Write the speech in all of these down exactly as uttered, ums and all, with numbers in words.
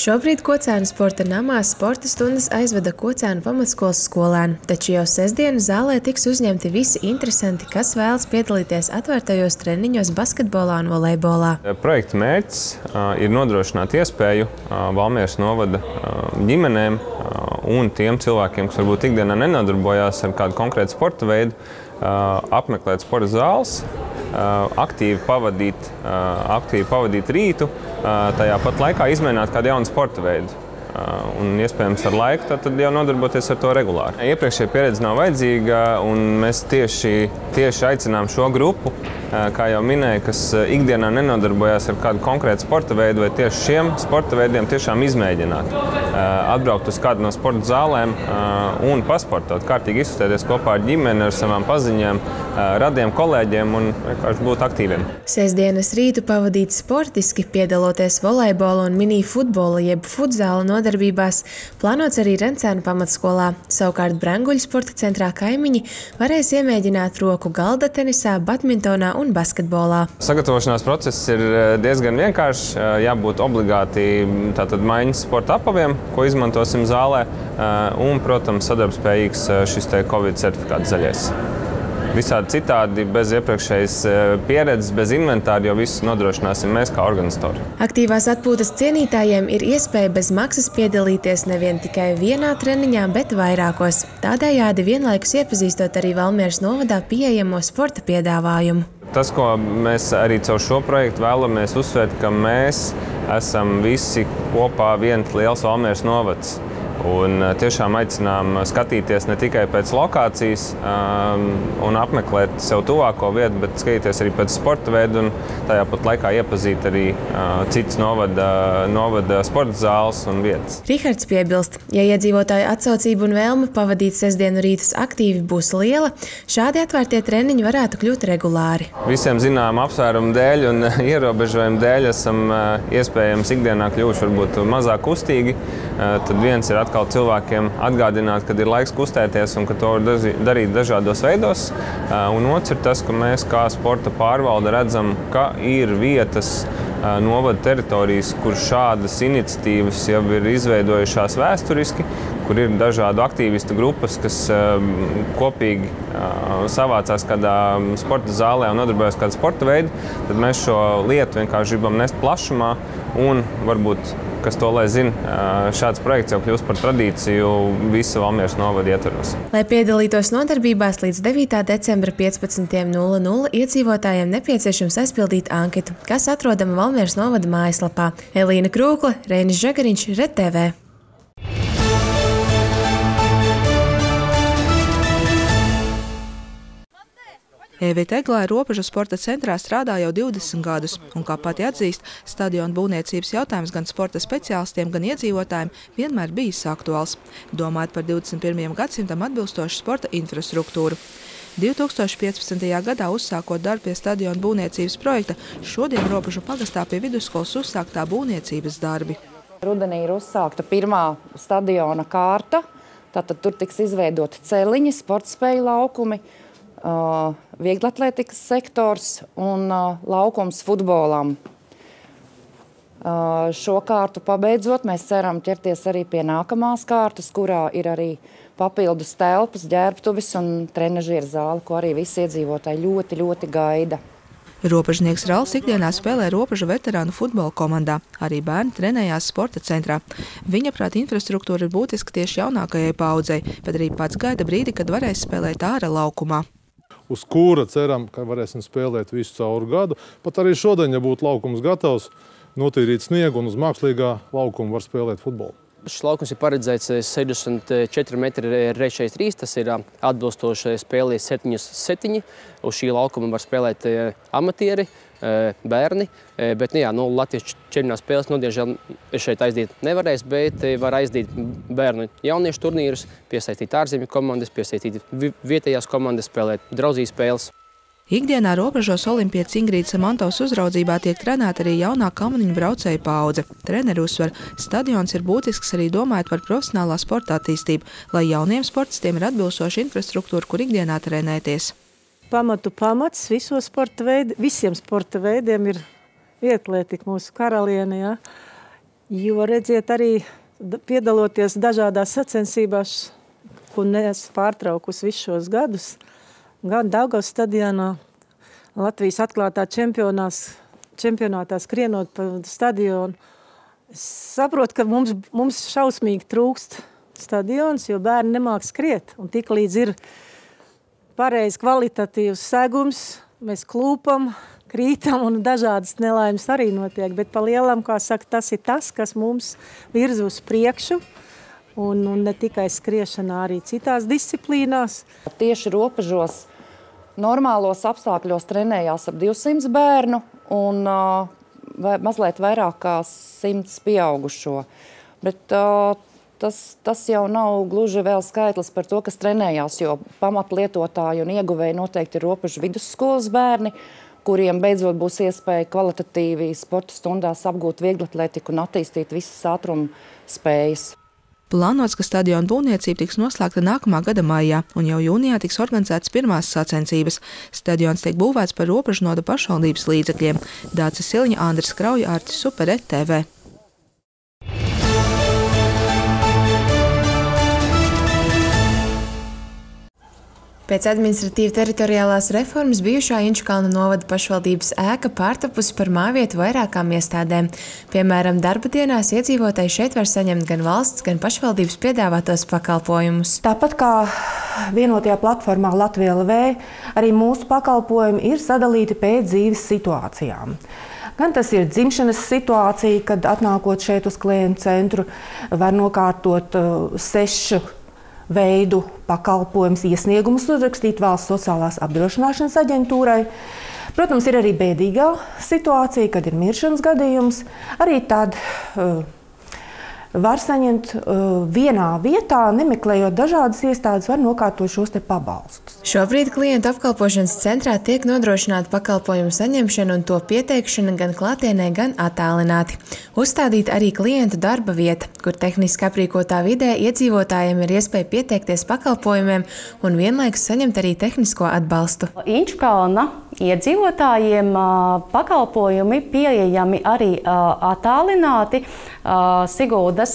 Šobrīd Kocēnu sporta namā sporta stundas aizveda Kocēnu pamatskolas skolēni, taču jau sestdienu zālē tiks uzņemti visi interesanti, kas vēlas piedalīties atvērtajos treniņos basketbolā un volejbolā. Projekta mērķis ir nodrošināt iespēju Valmieras novada ģimenēm un tiem cilvēkiem, kas varbūt ikdienā nenodarbojās ar kādu konkrētu sporta veidu, apmeklēt sporta zāles, aktīvi pavadīt, aktīvi pavadīt rītu, tajā pat laikā izmēģināt kādu jaunu sporta veidu. Un, iespējams, ar laiku tad jau nodarboties ar to regulāri. Iepriekšējā pieredze nav vajadzīga, un mēs tieši, tieši aicinām šo grupu, kā jau minēju, kas ikdienā nenodarbojās ar kādu konkrētu sporta veidu, vai tieši šiem sporta veidiem tiešām izmēģināt. Atbraukt uz kādu no sporta zālēm un pasportot, kārtīgi izkustēties kopā ar ģimeni, ar savām paziņām, radiem kolēģiem un vienkārši būt aktīviem. Sestdienas rītu pavadīt sportiski, piedaloties volejbola un mini futbola jeb futzāla nodarbībās, plānots arī Rencēnu pamatskolā. Savukārt Brenguļu sporta centrā kaimiņi varēs iemēģināt roku galda tenisā, badmintonā un basketbolā. Sagatavošanās process ir diezgan vienkāršs, jābūt obligāti tātad maiņas sporta apaviem, ko izmantosim zālē, un, protams, sadarbspējīgs šis te Covid certifikāts zaļais. Visādi citādi, bez iepriekšējas pieredzes, bez inventāra, jo visu nodrošināsim mēs kā organizatori. Aktīvās atpūtas cienītājiem ir iespēja bez maksas piedalīties nevien tikai vienā treniņā, bet vairākos. Tādējādi vienlaikus iepazīstot arī Valmieras novadā pieejamo sporta piedāvājumu. Tas, ko mēs arī caur šo projektu vēlamies uzsvērt, ka mēs esam visi kopā viens liels Valmieras novads. Un tiešām aicinām skatīties ne tikai pēc lokācijas um, un apmeklēt sev tuvāko vietu, bet skatīties arī pēc sporta veidu un tajā pat laikā iepazīt arī uh, citas novada, novada sporta zāles un vietas. Rihards piebilst, ja iedzīvotāju atsaucība un vēlme pavadīt sestdienu rītus aktīvi būs liela, šādi atvērtie treniņi varētu kļūt regulāri. Visiem zinām apsvērumu dēļ un ierobežojumu dēļ esam uh, iespējams ikdienā kļuvuši varbūt mazāk kustīgi. Uh, tad viens ir atkal cilvēkiem atgādināt, kad ir laiks kustēties un ka to var darīt dažādos veidos. Un otrs ir tas, ka mēs kā sporta pārvalde redzam, ka ir vietas novada teritorijas, kur šādas iniciatīvas jau ir izveidojušās vēsturiski, kur ir dažādu aktīvistu grupas, kas kopīgi savācās kādā sporta zālē un nodarbojas kādu sporta veidu, tad mēs šo lietu vienkārši gribam nest plašumā un varbūt, kas to lai zina, šāds projekts jau kļūst par tradīciju visu Valmieras novada ietvaros. Lai piedalītos nodarbībās līdz devītā decembra piecpadsmitā nulles nulles iedzīvotājiem nepieciešams aizpildīt anketu, kas atrodama Valmieras novada mājaslapā. Elīna Krūkla, Reinis Žagariņš, Red T V. Evita Eglāja Robežu sporta centrā strādā jau divdesmit gadus, un, kā pati atzīst, stadiona būvniecības jautājums gan sporta speciālistiem, gan iedzīvotājiem vienmēr bijis aktuāls, domājot par divdesmit pirmajam gadsimtam atbilstošu sporta infrastruktūru. divi tūkstoši piecpadsmitajā gadā uzsākot darbu pie stadiona būvniecības projekta, šodien Robežu pagastā pie vidusskolas uzsāktā būvniecības darbi. Rudenī ir uzsākta pirmā stadiona kārta, tātad tur tiks izveidoti celiņi, sportspēju laukumi, Uh, vieglatlētikas sektors un uh, laukums futbolam. Uh, šo kārtu pabeidzot, mēs ceram ķerties arī pie nākamās kārtas, kurā ir arī papildus telpas, ģērbtuves un trenažieru zāle, ko arī visi iedzīvotāji ļoti, ļoti gaida. Robežnieks Rals ikdienā spēlē Robežu veterānu futbola komandā. Arī bērni trenējās sporta centrā. Viņa prāt infrastruktūra ir būtiska tieši jaunākajai paudzei, bet arī pats gaida brīdi, kad varēs spēlēt ārā laukumā. Uz kura ceram, ka varēsim spēlēt visu cauru gadu. Pat arī šodien, ja būtu laukums gatavs, notīrīt sniegu un uz mākslīgā laukuma var spēlēt futbolu. Šis laukums ir paredzēts sešdesmit četri metri reiz četrdesmit trīs, tas ir atbilstoši spēlē septiņi septiņi. Uz šī laukuma var spēlēt amatieri, bērni, bet, nu jā, nu, Latvijas čempionāta spēles, nu, diemžēl šeit aizdīt nevarēs, bet var aizdīt bērnu jauniešu turnīrus, piesaistīt ārzemju komandas, piesaistīt vietējās komandas, spēlēt draudzības spēles. Ikdienā Robežos olimpietes Ingrīdas Samantovas uzraudzībā tiek trenēta arī jaunā kalniņu braucēju paudze. Treneri uzsver, stadions ir būtisks arī domājot par profesionālā sporta attīstību, lai jauniem sportistiem ir atbilstoša infrastruktūra, kur ikdienā trenēties. Pamatu pamats visos sporta veidi, visiem sporta veidiem ir vieglatlētika mūsu karaliene. Ja? Jo, redziet, arī piedaloties dažādās sacensībās, ko neesmu pārtraukusi visus šos gadus, gan Daugavas stadionā, Latvijas atklātā čempionās, čempionātā skrienot pa stadionu, es saprotu, ka mums, mums šausmīgi trūkst stadions, jo bērni nemāk skriet. Un tik līdz ir pareizi kvalitatīvs segums, mēs klūpam, krītam un dažādas nelaimes arī notiek. Bet pa lielam, kā saka, tas ir tas, kas mums virza uz priekšu. Un, un ne tikai skriešanā, arī citās disciplīnās. Tieši robežos normālos apstākļos trenējās ap divsimt bērnu un uh, vai, mazliet vairāk kā simts pieaugušo. Bet uh, tas, tas jau nav gluži vēl skaitlis par to, kas trenējās, jo pamatlietotāji un ieguvēji noteikti ir robežu vidusskolas bērni, kuriem beidzot būs iespēja kvalitatīvi sporta stundās apgūt vieglatlētiku un attīstīt visas ātruma spējas. Plānots, ka stadiona būvniecība tiks noslēgta nākamā gada maijā, un jau jūnijā tiks organizētas pirmās sacensības. Stadions tiek būvēts par Robežnoda pašvaldības līdzekļiem. Dācis Siliņa, Andris Krauja, Artis Supere, T V. Pēc administratīva teritoriālās reformas bijušā Inčukalna novada pašvaldības ēka pārtapusi par mājvietu vairākām iestādēm. Piemēram, darba dienās iedzīvotāji šeit var saņemt gan valsts, gan pašvaldības piedāvātos pakalpojumus. Tāpat kā vienotajā platformā Latvija L V, arī mūsu pakalpojumi ir sadalīti pēc dzīves situācijām. Gan tas ir dzimšanas situācija, kad atnākot šeit uz klientu centru, var nokārtot uh, sešu veidu pakalpojums, iesniegumus uzrakstīt Valsts sociālās apdrošināšanas aģentūrai. Protams, ir arī bēdīgā situācija, kad ir miršanas gadījums. Arī tad uh, var saņemt uh, vienā vietā, nemeklējot dažādas iestādes, var nokārtot šos te pabalstus. Šobrīd klientu apkalpošanas centrā tiek nodrošināta pakalpojumu saņemšana un to pieteikšana gan klātienē, gan attālināti. Uzstādīta arī klientu darba vieta, kur tehniski aprīkotā vidē iedzīvotājiem ir iespēja pieteikties pakalpojumiem un vienlaikus saņemt arī tehnisko atbalstu. Inčukalna iedzīvotājiem pakalpojumi pieejami arī attālināti Siguldas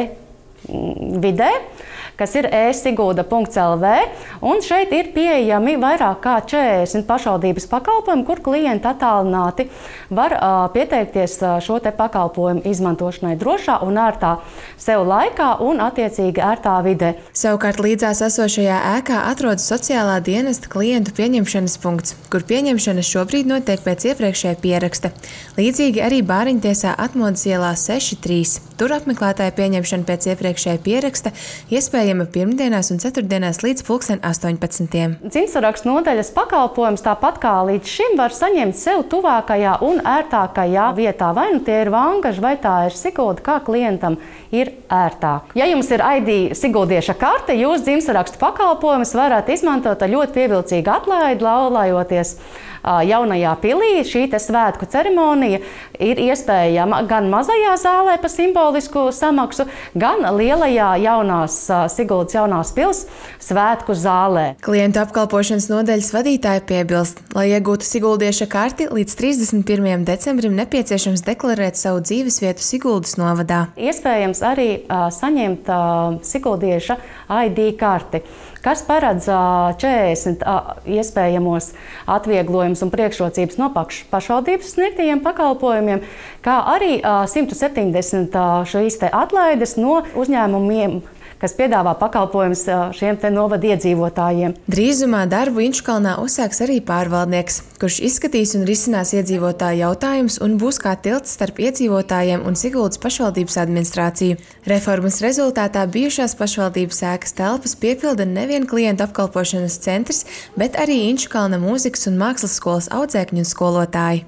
e-vidē, kas ir e sigulda punkts L V, un šeit ir pieejami vairāk kā četrdesmit pašvaldības pakalpojumi, kur klienti attālināti var uh, pieteikties uh, šo te pakalpojumu izmantošanai drošā un ērtā sev laikā un attiecīgi ērtā vidē. Savukārt līdzās esošajā ēkā atrodas sociālā dienesta klientu pieņemšanas punkts, kur pieņemšana šobrīd notiek pēc iepriekšējā pieraksta. Līdzīgi arī Bāriņtiesā Atmodas ielā seši trīs. Tur apmeklētāja pieņemšana pēc iepriekšējā pieraksta iespējama pirmdienās un ceturtdienās līdz pulksten astoņpadsmitiem. Dzimtsarakstu nodaļas pakalpojums tāpat kā līdz šim var saņemt sev tuvākajā un ērtākajā vietā. Vai nu tie ir Vangaži, vai tā ir Sigulda, kā klientam ir ērtāk. Ja jums ir I D Siguldieša karte, jūs dzimtsarakstu pakalpojumus varat izmantot ar ļoti pievilcīgu atlaidi, laulājoties jaunajā pilī. Šī te svētku ceremonija ir iespējama gan mazajā zālē pa simbolisku samaksu, gan lielajā jaunās Siguldas jaunās pils svētku zālē. Klientu apkalpošanas nodaļas vadītāja piebilst, lai iegūtu Siguldieša karti, līdz trīsdesmit pirmajam decembrim nepieciešams deklarēt savu dzīvesvietu Siguldas novadā. Iespējams arī uh, saņemt uh, Siguldieša I D karti, kas paredz uh, četrdesmit uh, iespējamos atvieglojumus un priekšrocības no pašvaldības sniegtajiem pakalpojumiem, kā arī uh, simt septiņdesmit uh, šīs te atlaides no uzņēmumiem, kas piedāvā pakalpojumus šiem te novada iedzīvotājiem. Drīzumā darbu Inčukalnā uzsāks arī pārvaldnieks, kurš izskatīs un risinās iedzīvotāju jautājumus un būs kā tilts starp iedzīvotājiem un Siguldas pašvaldības administrāciju. Reformas rezultātā bijušās pašvaldības ēkas telpas piepilda nevien klientu apkalpošanas centrs, bet arī Inčukalna mūzikas un mākslas skolas audzēkņu un skolotāji.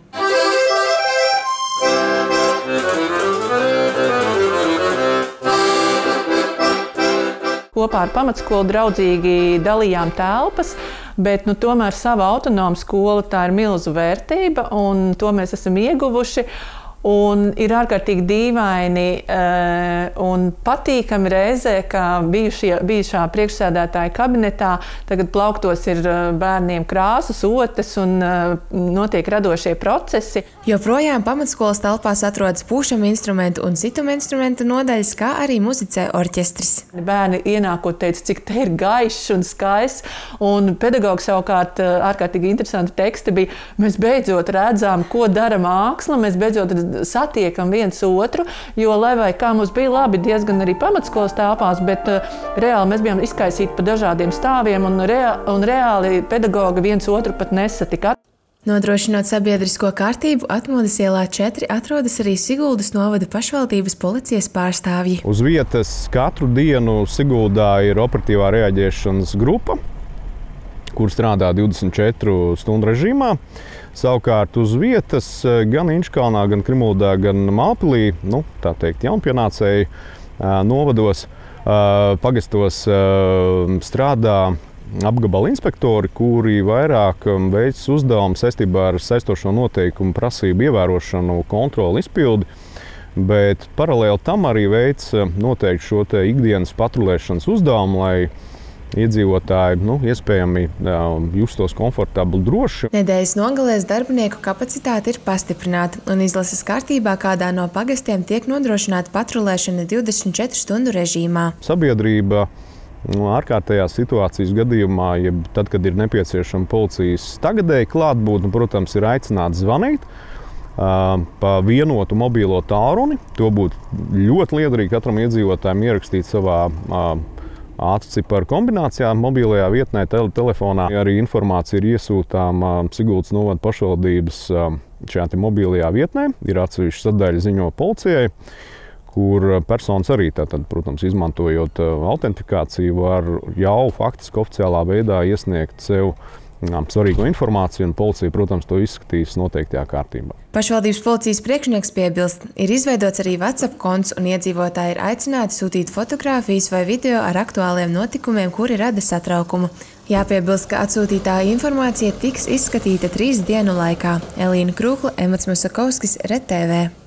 Kopā ar pamatskolu draudzīgi dalījām telpas, bet nu, tomēr sava autonoma skola tā ir milzu vērtība, un to mēs esam ieguvuši. Un ir ārkārtīgi dīvaini un patīkami reizē, ka bijušie, bijušā priekšsēdētāja kabinetā tagad plauktos ir bērniem krāsas, otes un notiek radošie procesi. Joprojām pamatskolas telpās atrodas pūšama instrumentu un situma instrumentu nodaļas, kā arī muzicē orķestris. Bērni ienākot teica, cik te ir gaišs un skaists, un pedagogs savukārt ārkārtīgi interesanti teksti bija. Mēs beidzot redzām, ko dara māksla, mēs beidzot satiekam viens otru, jo, lai vai kā mums bija labi diezgan arī pamatskolas telpās, bet uh, reāli mēs bijām izkaisīti pa dažādiem stāviem, un, rea un reāli pedagogi viens otru pat nesatika. Nodrošinot sabiedrisko kārtību, Atmodas ielā četri atrodas arī Siguldas novada pašvaldības policijas pārstāvji. Uz vietas katru dienu Siguldā ir operatīvā reaģēšanas grupa, kur strādā divdesmit četru stundu režīmā. Savukārt uz vietas gan Inčkalnā, gan Krimuldā, gan Mālpilī, nu, tā teikt, jaunpienācēju novados, pagastos strādā apgabala inspektori, kuri vairāk veic uzdevumu saistībā ar saistošo noteikumu prasību ievērošanu, kontroli, izpildi, bet paralēli tam arī veic noteikti šo te ikdienas patrulēšanas uzdevumu, lai iedzīvotāji, nu, iespējami justos komfortabli, droši. Nedēļas nogalēs darbinieku kapacitāte ir pastiprināta, un izlases kārtībā kādā no pagastiem tiek nodrošināta patrulēšana divdesmit četru stundu režīmā. Sabiedrība nu, ārkārtējās situācijas gadījumā, ja tad, kad ir nepieciešama policijas tagadēji klātbūtne, protams, ir aicināts zvanīt pa vienotu mobīlo tālruni. To būtu ļoti liederīgi katram iedzīvotājiem ierakstīt savā ātrciparu kombinācijā, mobilajā vietnē, tele, telefonā. Arī informācija ir iesūtāma Siguldas novada pašvaldības šajā mobilajā vietnē. Ir atsevišķa sadaļa ziņo policijai, kur personas arī, tātad, protams, izmantojot autentifikāciju, var jau faktiski oficiālā veidā iesniegt sev svarīgo informāciju, un policija, protams, to izskatīs noteiktajā kārtībā. Pašvaldības policijas priekšnieks piebilst, ir izveidots arī WhatsApp konts, un iedzīvotāji ir aicināti sūtīt fotogrāfijas vai video ar aktuāliem notikumiem, kuri rada satraukumu. Jāpiebilst, ka atsūtītā informācija tiks izskatīta trīs dienu laikā. Elīna Krūkla, Emats Musakovskis, R E D T V.